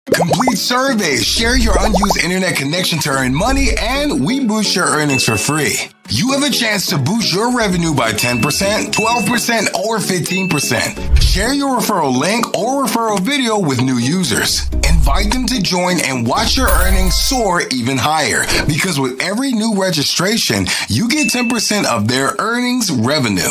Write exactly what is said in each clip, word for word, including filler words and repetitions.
Complete surveys, share your unused internet connection to earn money, and we boost your earnings for free. You have a chance to boost your revenue by ten percent, twelve percent, or fifteen percent. Share your referral link or referral video with new users. Invite them to join and watch your earnings soar even higher, because with every new registration, you get ten percent of their earnings revenue.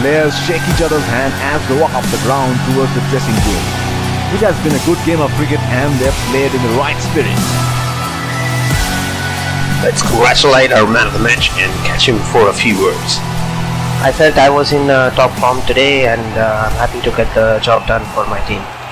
players shake each other's hand as they walk off the ground towards the dressing room. It has been a good game of cricket and they've played in the right spirit. Let's congratulate our man of the match and catch him for a few words. I felt I was in uh, top form today, and uh, I'm happy to get the job done for my team.